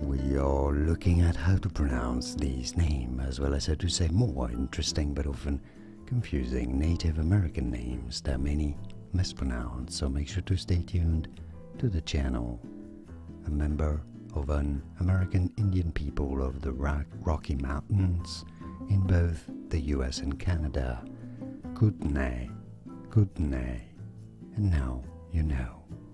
We are looking at how to pronounce these names, as well as how to say more interesting but often confusing Native American names that many mispronounce, so make sure to stay tuned to the channel. A member of an American Indian people of the Rocky Mountains in both the US and Canada, Kootenai, Kootenai, and now you know.